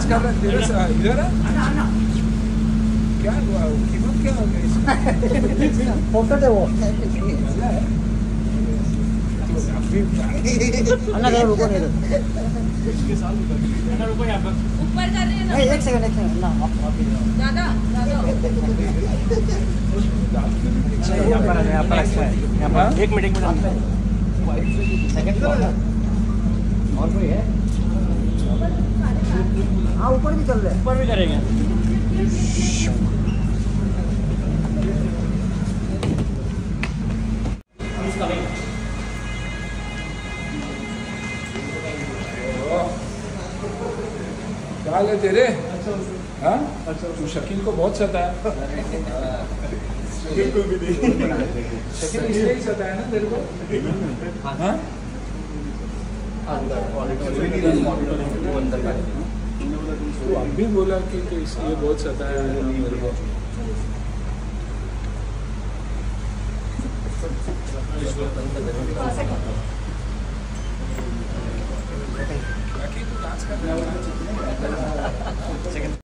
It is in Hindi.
डांस कर रहा है इधर है क्या हुआ कीमत क्या हो गई इसका फोटो दे वो अन्ना जरा रुको नहीं इसके साथ अन्ना रुको यहाँ पर ऊपर कर रही है ना नहीं एक सेकंड ना दादा यहाँ पर अच्छा है यहाँ पर एक मिनट सेकंड और कोई है हाँ ऊपर भी चल रहे हैं ऊपर भी करेंगे क्या है तेरे हाँ तू शकील को बहुत सताया बिल्कुल भी नहीं शकील इसलिए ही सताया ना तेरे को हाँ तू अब भी बोला कि इसलिए बहुत सताया मेरे को तू डांस कर